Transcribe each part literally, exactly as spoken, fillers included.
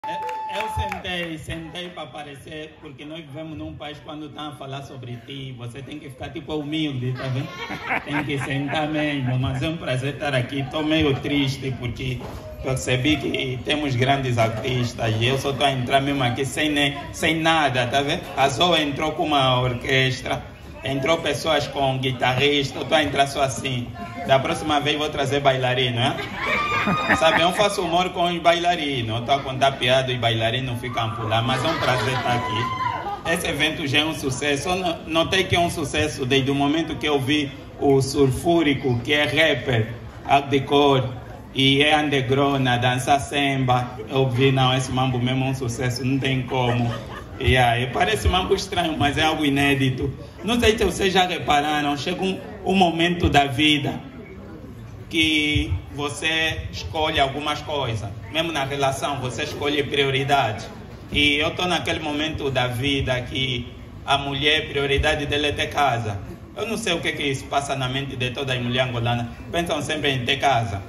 Eu sentei, sentei para aparecer, porque nós vivemos num país quando estão a falar sobre ti, você tem que ficar tipo humilde, tá vendo? Tem que sentar mesmo, mas é um prazer estar aqui. Estou meio triste porque percebi que temos grandes artistas e eu só estou a entrar mesmo aqui sem, nem, sem nada, tá vendo? A Zoe entrou com uma orquestra, entrou pessoas com guitarrista, eu estou a entrar só assim. Da próxima vez vou trazer bailarino, né? Sabe, eu faço humor com os bailarinos, estou a contar piada e bailarinos ficam por lá, mas é um prazer estar aqui. Esse evento já é um sucesso, eu notei que é um sucesso desde o momento que eu vi o Sulfúrico, que é rapper, hardcore, e é underground, dança samba. Eu vi, não, esse mambo mesmo é um sucesso, não tem como. E aí, parece mambo estranho, mas é algo inédito. Não sei se vocês já repararam, chega um, um momento da vida que você escolhe algumas coisas. Mesmo na relação, você escolhe prioridade. E eu estou naquele momento da vida que a mulher, prioridade dela é ter casa. Eu não sei o que, que se passa na mente de toda a mulher angolana. Pensam sempre em ter casa.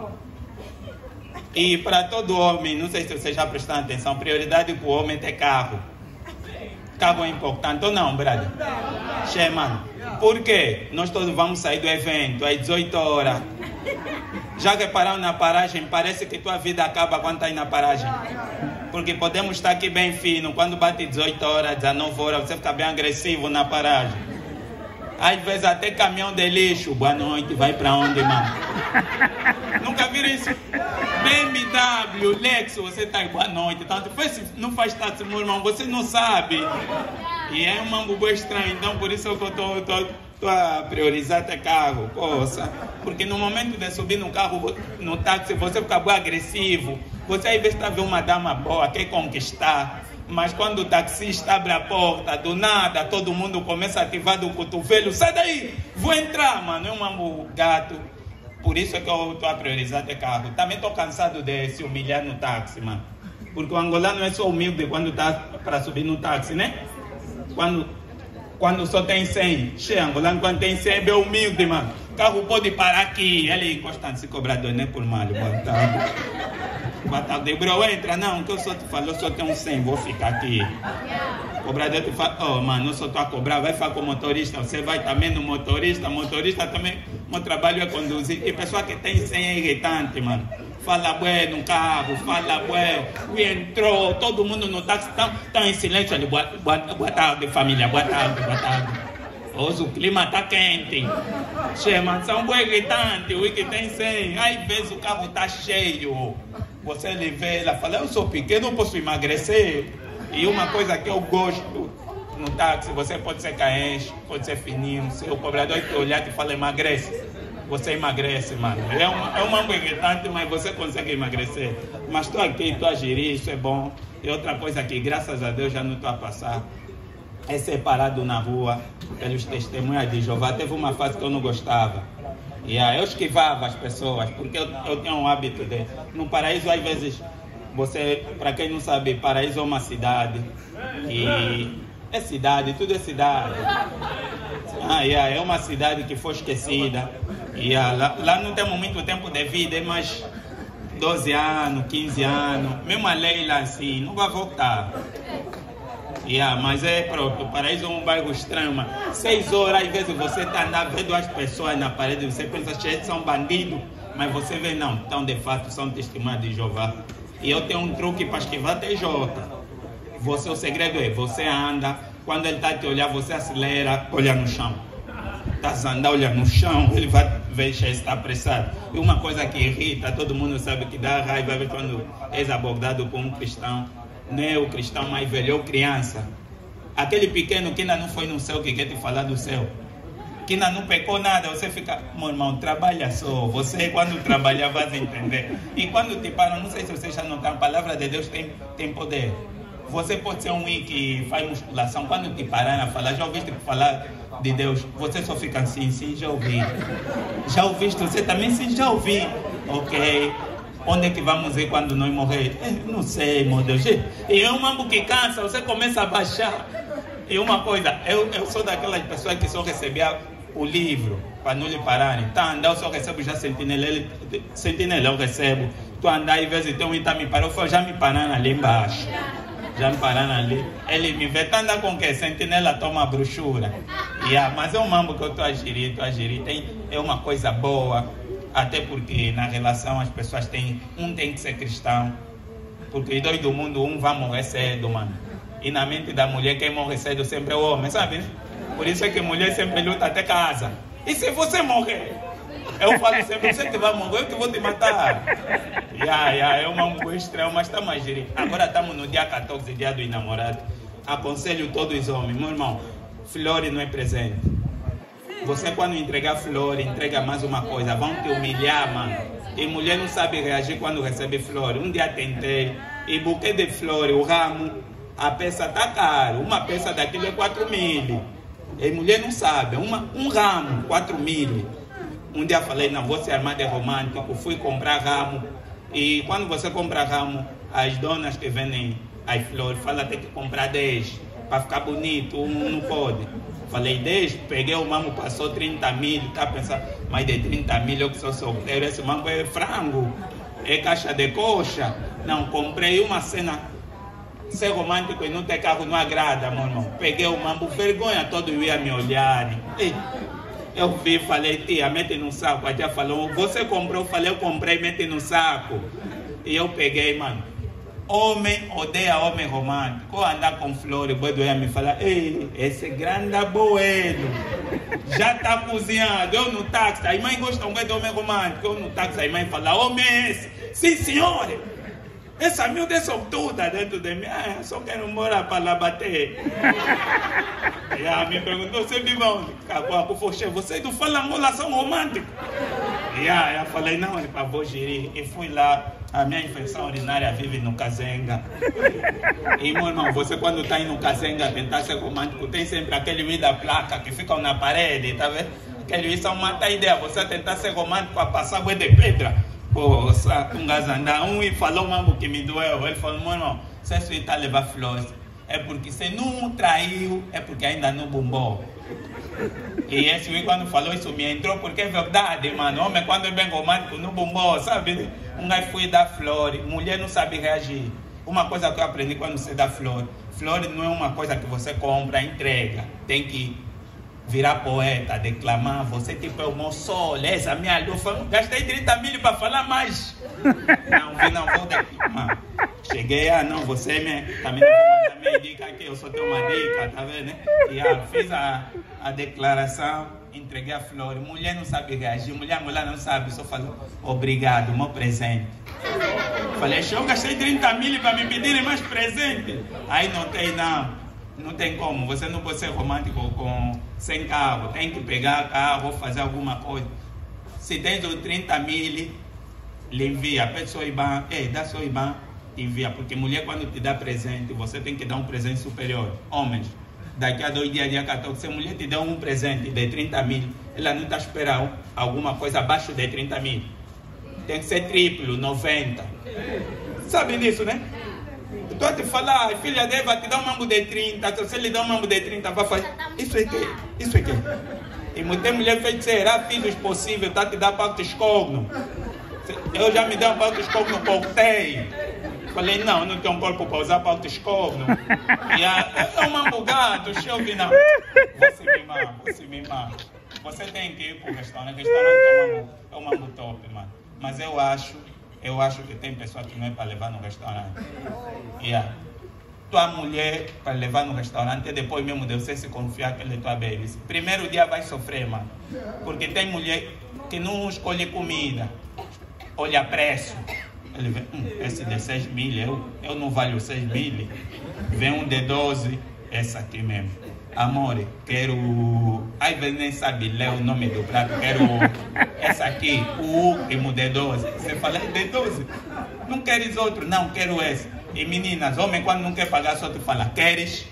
E para todo homem, não sei se vocês já prestaram atenção, prioridade para o homem é ter carro. Carro é importante ou não, brother? Che, mano. Por quê? Nós todos vamos sair do evento às dezoito horas. Já repararam na paragem? Parece que tua vida acaba quando está aí na paragem. Porque podemos estar aqui bem fino. Quando bate dezoito horas, dezenove horas, você fica bem agressivo na paragem. Às vezes até caminhão de lixo. Boa noite, vai pra onde, mano? Nunca viram isso? B M W, Lexus, você está aí, boa noite. Então, depois não faz táxi, meu irmão, você não sabe. E é um mambo estranho, então por isso que eu estou a priorizar ter carro, poxa. Porque no momento de subir no carro, no táxi, você fica bem agressivo. Você às vezes está vendo uma dama boa, quer conquistar. Mas quando o taxista abre a porta, do nada, todo mundo começa a ativar do cotovelo. Sai daí, vou entrar, mano. É um mambo gato. Por isso é que eu estou a priorizar ter carro. Também estou cansado de se humilhar no táxi, mano. Porque o angolano é só humilde quando está para subir no táxi, né? Quando, quando só tem cem. Che, angolano quando tem cem é bem humilde, mano. O carro pode parar aqui. Ele encosta nesse cobrador, né? Por mal. Boa tarde. Boa tarde. Bro, entra. Não, que eu só te falo, eu só tenho cem, vou ficar aqui. O cobrador te fala, oh, mano, eu só estou a cobrar, vai falar com o motorista. Você vai também no motorista. Motorista também, meu trabalho é conduzir. E pessoa que tem cem é irritante, mano. Fala bué no carro, fala bué. E entrou, todo mundo no táxi está em silêncio ali. Boa, boa, boa tarde, família, boa tarde, boa tarde. Hoje o clima está quente. Chama, são bué irritantes, o que tem cem. Às vezes o carro está cheio. Você lhe vê, ela fala, eu sou pequeno, eu posso emagrecer. E uma coisa que eu gosto no táxi, você pode ser caenche, pode ser fininho. Se o cobrador te olhar e te fala, emagrece. Você emagrece, mano. É um, é um mambo irritante, mas você consegue emagrecer. Mas estou aqui, estou a gerir, isso é bom. E outra coisa que, graças a Deus, já não estou a passar. É separado na rua, pelos testemunhas de Jeová. Teve uma fase que eu não gostava. E aí eu esquivava as pessoas, porque eu, eu tenho um hábito de... No Paraíso, às vezes, você, para quem não sabe, Paraíso é uma cidade. E é cidade, tudo é cidade. Ah, yeah, é uma cidade que foi esquecida. Yeah, lá, lá não temos muito tempo de vida, é mais doze anos, quinze anos. Mesmo a Leila assim, não vai voltar. Yeah, mas é próprio, o Paraíso é um bairro estranho, mas seis horas, às vezes você está andando, vê duas pessoas na parede, você pensa que eles são bandidos, mas você vê não, então de fato são testemunhas de Jeová. E eu tenho um truque para esquivar T J. Você, o segredo é, você anda, quando ele está te olhar, você acelera, olha no chão. Está andando, olha no chão, ele vai ver se está apressado. E uma coisa que irrita, todo mundo sabe que dá raiva quando és abordado por um cristão. Não é o cristão mais velho, é o criança. Aquele pequeno que ainda não foi no céu, que quer te falar do céu. Que ainda não pecou nada, você fica, meu irmão, trabalha só. Você, quando trabalhar, vai entender. E quando te param, não sei se vocês já notaram, a palavra de Deus tem, tem poder. Você pode ser um que faz musculação, quando te parar a falar, já ouviste falar de Deus? Você só fica assim, sim, já ouvi. Já ouviste? Você também, sim, já ouvi. Ok. Onde é que vamos ir quando nós morrer? É, não sei, meu Deus. E é um mambo que cansa, você começa a baixar. E uma coisa, eu, eu sou daquelas pessoas que só recebia o livro, para não lhe pararem. Tá, andar, eu só recebo já sentinela, sentinela eu recebo. Tu andar e vezes então tá me parou, foi já me pararam ali embaixo. Já me pararam ali. Ele me vê, tá andando com o quê? Sentinela toma brochura. Yeah, mas é um mambo que eu estou a gerir, estou a gerir. Tem, é uma coisa boa, até porque na relação as pessoas têm, um tem que ser cristão, porque os dois do mundo, um vai morrer cedo, mano. E na mente da mulher, quem morre cedo sempre é o homem, sabe? Por isso é que a mulher sempre luta até casa. E se você morrer? Eu falo sempre, você que vai morrer, eu que vou te matar. Yeah, yeah, é uma coisa estranha, mas estamos a gerir. Agora estamos no dia quatorze, dia do namorado. Aconselho todos os homens, meu irmão, flores não é presente. Você quando entregar flores, entrega mais uma coisa, vão te humilhar, mano. E mulher não sabe reagir quando recebe flores. Um dia tentei, e buquê de flores, o ramo, a peça tá caro. Uma peça daquilo é quatro mil. E mulher não sabe, uma, um ramo, quatro mil. Um dia falei, não, vou ser armado de romântico, fui comprar ramo. E quando você compra ramo, as donas que vendem as flores falam, tem que comprar dez, para ficar bonito, um não pode. Falei dez, peguei o mambo, passou trinta mil, tá pensando, mais de trinta mil, eu que sou solteiro, esse mambo é frango, é caixa de coxa. Não, comprei uma cena, ser romântico e não ter carro não agrada, meu irmão. Peguei o mambo, vergonha, todos iam me olharem. Ei, eu vi, falei, tia, mete no saco. A tia falou, você comprou? Eu falei, eu comprei, mete no saco. E eu peguei, mano. Homem odeia homem romântico. Ou andar com flores, o boi ia me falar, ei, esse grande abuelo já tá cozinhado. Eu no táxi, a mãe gosta de homem romântico. Eu no táxi, a mãe fala, homem é esse? Sim, senhor. Essa miúda é sortuda dentro de mim. Ah, só quero morar para lá bater. E ela me perguntou, você vive onde? Você não fala angolação romântica? E aí eu falei, não, é para vou gerir. E fui lá, a minha infecção urinária vive no Kazenga. E meu irmão, você quando está indo no Kazenga tentar ser romântico, tem sempre aquele vídeo da placa que ficam na parede, tá vendo? Aquele vídeo são mata a ideia, você tentar ser romântico a passar boi de pedra. Pô, um gazandá, um e falou um mambo que me doeu. Ele falou, meu irmão, se você está a levar flores, é porque você não traiu, é porque ainda não bombou. E esse aí quando falou isso me entrou, porque é verdade, mano. Homem quando é bem romântico não bombou, sabe? Um gajo foi dar flores, mulher não sabe reagir. Uma coisa que eu aprendi quando você dá flores, flores não é uma coisa que você compra, entrega. Tem que virar poeta, declamar, você tipo é o meu sol, essa minha luz, gastei trinta mil para falar mais. Não, vi, não vou daqui, mano. Cheguei, ah não, você me, também não vou mandar minha dica aqui, eu só tenho uma dica, tá vendo, né? E ah, fiz a, a declaração, entreguei a flor, mulher não sabe reagir, mulher, mulher não sabe, só falou, obrigado, meu presente. Falei, eu gastei trinta mil para me pedirem mais presente. Aí não tem não. Não tem como, você não pode ser romântico com, sem carro, tem que pegar carro, fazer alguma coisa. Se tem os trinta mil, lhe envia, pede seu I B A N, ei, dá seu I B A N, envia, porque mulher quando te dá presente, você tem que dar um presente superior. Homens, daqui a dois dias, dia quatorze, se a mulher te der um presente de trinta mil, ela não está esperando alguma coisa abaixo de trinta mil. Tem que ser triplo, noventa. Sabe disso, né? Estou a te falar, filha dele vai te dar um mambo de trinta, se você lhe dá um mambo de trinta, vai fazer. Isso é que? Isso é que? E muita mulher feiticeira, filhos possível, tá te dar pacto escogno. Eu já me dei um pacto escogno, cortei. Falei, não, eu não tenho um corpo para usar pacto escogno. E a, é um mambo gato, chove não. Você me mama, você me mama. Você tem que ir para o restaurante, restaurante é um mambo top, mano. Mas eu acho. Eu acho que tem pessoas que não é para levar no restaurante. Yeah. Tua mulher para levar no restaurante, depois mesmo de você se confiar que ela é tua baby. Primeiro dia vai sofrer, mano. Porque tem mulher que não escolhe comida, olha preço. Ele vê, hum, esse de seis mil, eu, eu não valho seis mil. Vem um de doze, essa aqui mesmo. Amor, quero. Às vezes nem sabe ler o nome do prato. Quero essa aqui, o último de doze. Você fala, é de doze? Não queres outro? Não, quero esse. E meninas, homem quando não quer pagar só te fala, queres?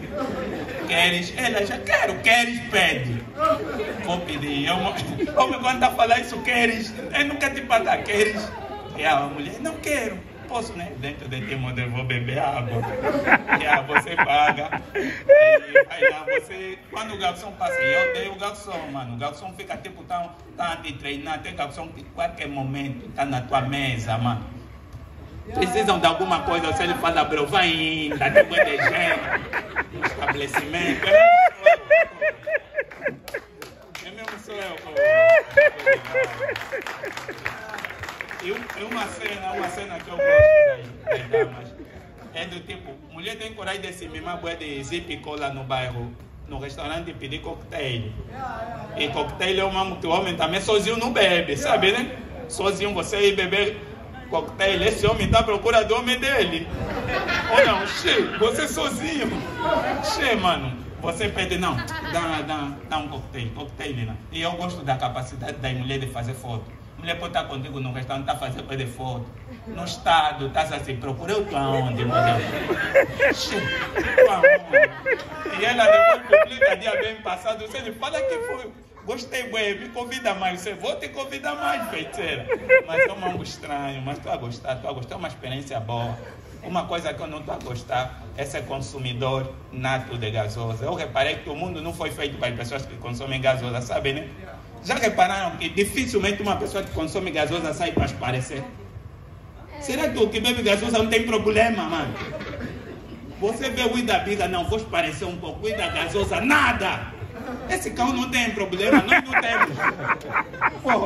Queres? Ela já quero, queres? Pede. Vou pedir. Eu, homem quando está a falar isso, queres? Eu não quero te pagar, queres? E a mulher, não quero. Posso, né? Dentro de ti, modelo, vou beber água. E aí você paga. E aí lá você. Quando o garçom passa, eu odeio o garçom, mano. O garçom fica tipo tão, tão de treinar. Tem garçom que qualquer momento tá na tua mesa, mano. Precisam de alguma coisa, você ele fala, bro, vai indo, tem muita gente no estabelecimento. É mesmo sou eu. E uma cena, uma cena que eu gosto das, das damas é do tipo, mulher tem coragem de se mimar bué de zip cola no bairro, no restaurante e pedir coquetel. E coquetel é uma que o homem também sozinho não bebe, sabe, né? Sozinho você ir beber coquetel, esse homem está à procura do homem dele. Ou não, che, você sozinho. Che, mano, você pede, não, dá, dá, dá um coquetel, coquetel, né? E eu gosto da capacidade das mulheres de fazer foto. Mulher pode estar contigo no restaurante, está fazendo fazer foto. No estado, está assim, procura eu tô aonde, mulher? Che, tô aonde? E ela depois publica dia bem passado, você lhe fala que foi. Gostei, bué, me convida mais. Você vou te convidar mais, feiticeira. Mas é um mambo estranho, mas tu a gostar, tu a gostar, é uma experiência boa. Uma coisa que eu não estou a gostar é ser consumidor nato de gasosa. Eu reparei que o mundo não foi feito para as pessoas que consomem gasosa, sabe, né? Já repararam que dificilmente uma pessoa que consome gasosa sai para esparecer? Será que o que bebe gasosa não tem problema, mano? Você vê o da biga, não, vou esparecer um pouco, o da gasosa, nada! Esse cão não tem problema, nós não temos. Porra,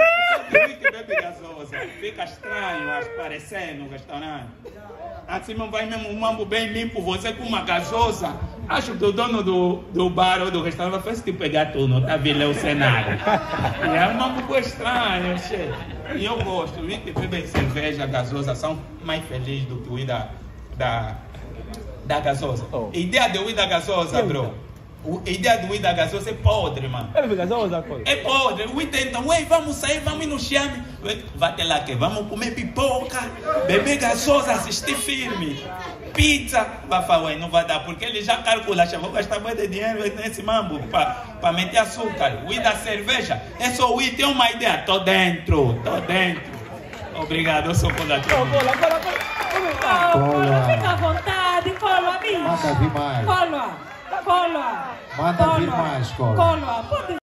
que bebe gasosa, fica estranho a aparecer no restaurante. Assim não vai mesmo um mambo bem limpo, você com uma gasosa. Acho que o dono do, do bar ou do restaurante vai te pegar tudo, tá vendo o cenário. E é um mambo estranho, cheio. E eu gosto, vi que bebem cerveja, gasosa, são mais felizes do que o da, da, da gasosa. Oh. Ideia de o da gasosa, bro. A ideia do Ida gasosa é podre, mano. É gasosa, coisa. É podre. O Ida então, ué, vamos sair, vamos ir no chame. Vai ter lá que vamos comer pipoca, beber gasosa, assistir filme, pizza. Vai falar, ué, não vai dar, porque ele já calcula, já vou gastar muito de dinheiro nesse mambo para meter açúcar. O Ida cerveja, é só o Ida, tem uma ideia. Tô dentro, tô dentro. Obrigado, eu sou Colatino. Cola, cola, cola. Cola, fica à vontade, cola, amigo. Manda vir mais. Cola. Cola. Manda vir mais, Cola. Cola.